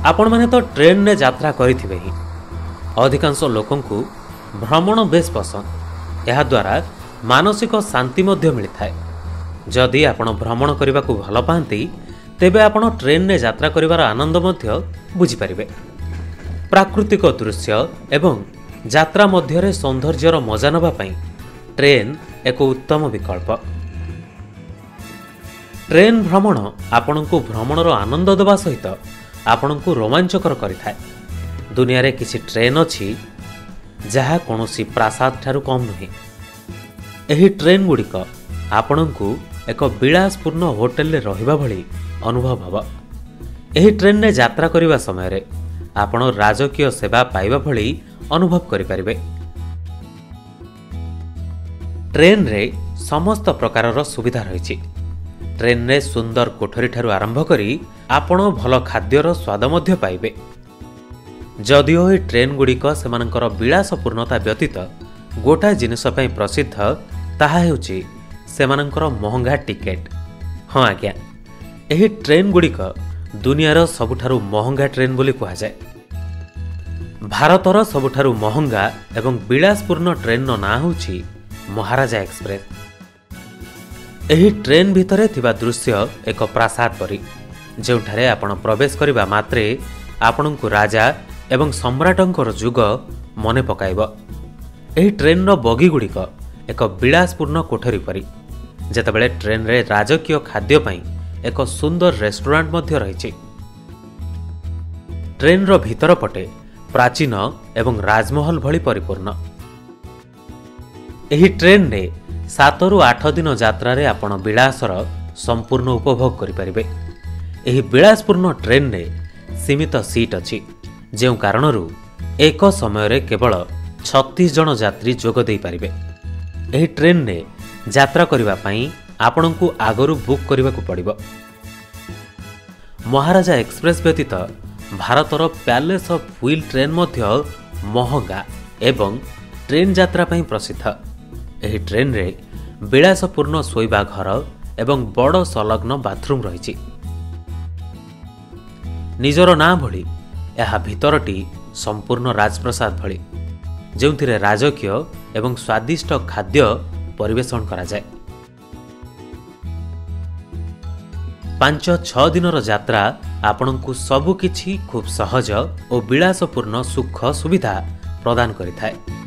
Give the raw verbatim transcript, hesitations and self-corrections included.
आपण मैंने तो ट्रेन में यात्रा करिथिबे ही। अधिकांश लोकंकु भ्रमण बेस पसंद। यह द्वारा मानसिक शांति मध्य मिलता है। जदि आपण भ्रमण करने को भल पाती तेबे आपण ट्रेन में यात्रा करिवार आनंद मध्य बुझी परिबे। प्राकृतिक दृश्य एवं यात्रा मध्यरे सौंदर्यर मजा नबा पई ट्रेन एक उत्तम विकल्प। ट्रेन भ्रमण आपणको भ्रमणर आनंद देवा सहित आपणको रोमांचकर करिथाय। दुनिया रे किसी ट्रेन अछि जहा कोनोसी प्रासाद ठारू कम नहीं। एही ट्रेन गुड़िक आपणको एक विलासपूर्ण होटेल रे रहिबा भली अनुभव हब। एही ट्रेन ने यात्रा करिबा समय रे आपण राजकीय सेवा पाइबा भली अनुभव करि परिबे। ट्रेन रे समस्त प्रकारर सुविधा रहिछि। ट्रेन रे सुंदर कोठरी ठारू आरंभ करी आपण भल खाद्यर स्वाद मध्य पाइबे। जदिओ ए ट्रेन गुड़िक सेमानकर विलासपूर्णता व्यतीत गोटा जिनिस पई प्रसिद्ध ताहा हेउछि सेमानकर महंगा टिकेट। हाँ आज्ञा, एही ट्रेन गुड़िक दुनियार सबुठारु महंगा ट्रेन बोली कहा जाए। भारतर सबुठारु महंगा एवं विलासपूर्ण ट्रेन ना होछि महाराजा एक्सप्रेस। एही ट्रेन भितरे थिबा दृश्य एक प्रासाद परी, जेउठारे आपण प्रवेश करिबा मात्रे आपणको राजा एवं सम्राटंकर जुग मने पकाइब। एही ट्रेन रो बगी गुड़िक एक विलासपूर्ण कोठरी परी, जेतेबेले ट्रेन रे राजकीय खाद्य पई एक सुंदर रेस्टोरेंट मध्य रहिछि। ट्रेन रो भीतर पटे प्राचीन एवं राजमहल भली परिपूर्ण। एही ट्रेन रे सात रु आठ दिन यात्रा रे आपण विलासर संपूर्ण उपभोग करि परिबे। एही विलासपूर्ण ट्रेन रे सीमित सीट अछि, जेउ कारणरू एक समय रे केवल छत्तीस जन यात्री जोग देई परिबे। एही ट्रेन रे यात्रा करिबा पई आपणको आगरू बुक करिबाकू पड़िबो। महाराजा एक्सप्रेस व्यतीत भारतर पैलेस ऑफ व्हील ट्रेन मध्य महंगा एवं ट्रेन यात्रा पई प्रसिद्ध। एही ट्रेन रे विलासपूर्ण शोइबा घर एवं बड़ संलग्न बाथरूम रहिछि। निजर ना भली यह भितरटी संपूर्ण राजप्रसाद भली, जेउथिरे राजकीय एवं स्वादिष्ट खाद्य परिवेषण करा जाए। पांच छ दिनर यात्रा आपणको सबु किछि खूब सहज और विलासपूर्ण सुख सुविधा प्रदान करिथाय।